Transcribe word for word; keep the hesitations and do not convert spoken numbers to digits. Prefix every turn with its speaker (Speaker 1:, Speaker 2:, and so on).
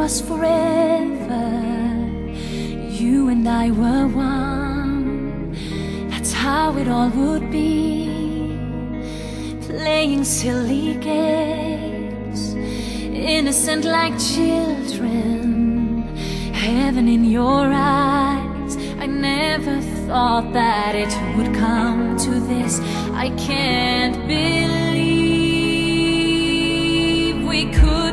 Speaker 1: was forever. You and I were one. That's how it all would be. Playing silly games, innocent like children. Heaven in your eyes. I never thought that it would come to this. I can't believe we could